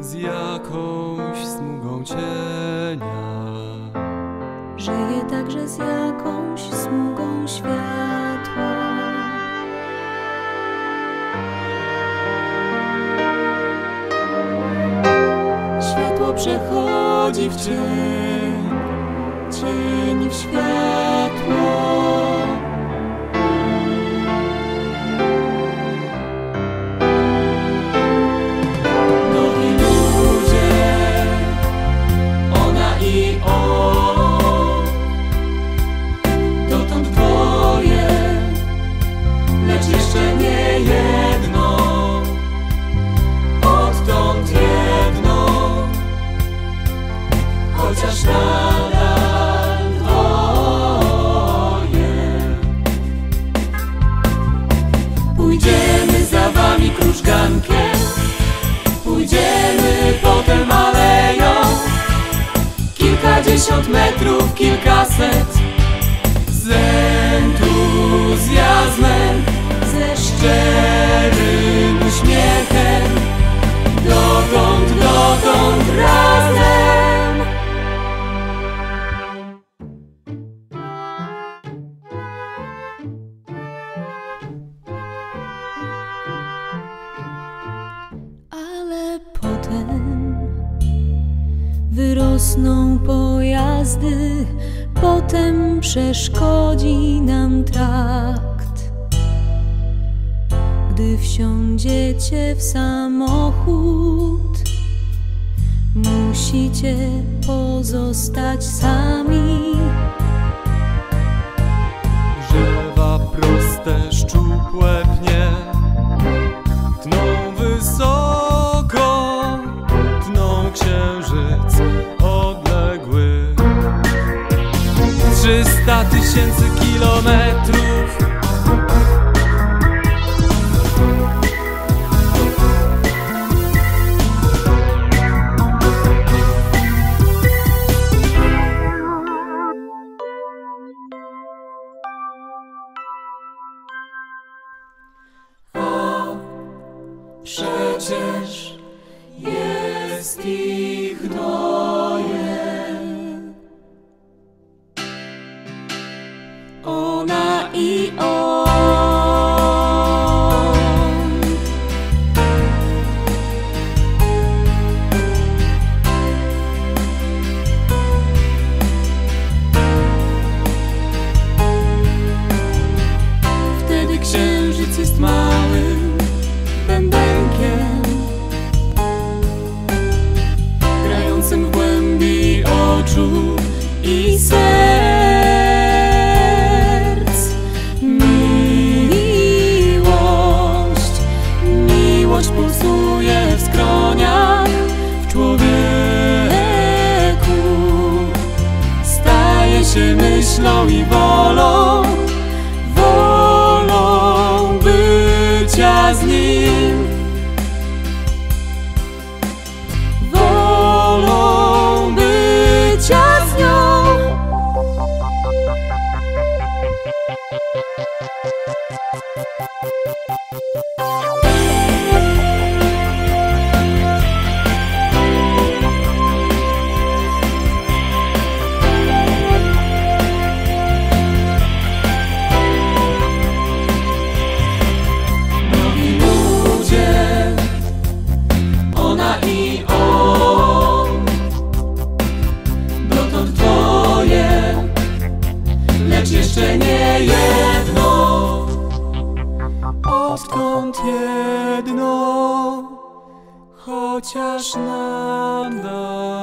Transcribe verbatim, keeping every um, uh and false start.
z jakąś smugą cienia. Żyje także z jakąś smugą światła. Światło przechodzi w cień, cień w światło. Nowi ludzie, ona i on, dotąd dwoje, lecz jeszcze nie jedno, odtąd jedno, chociaż nadal dwoje. Pójdziemy za wami krużgankiem, pójdziemy potem aleją, kilkadziesiąt metrów, kilkaset, z entuzjazmem, ze szczerym uśmiechem, dotąd, dotąd razem. Ale potem wyrosną pojazdy, potem przeszkodzi nam trakt. Gdy wsiądziecie w samochód, musicie pozostać sami. Drzewa proste, szczupłe pnie tną wysoko, tną księżyc odległy. Trzysta tysięcy kilometrów. Przecież jest ich dwoje, Ona i on. Wtedy księżyc jest małym bębenkiem, grającym w głębi oczu i serc. Miłość, miłość pulsuje w skroniach, w człowieku. Staje się myślą i wolą, wolą bycia z nim, wolą bycia z nią. Nowi ludzie, ona i on, dotąd dwoje, lecz jeszcze nie jedno, odkąd jedno, chociaż nadal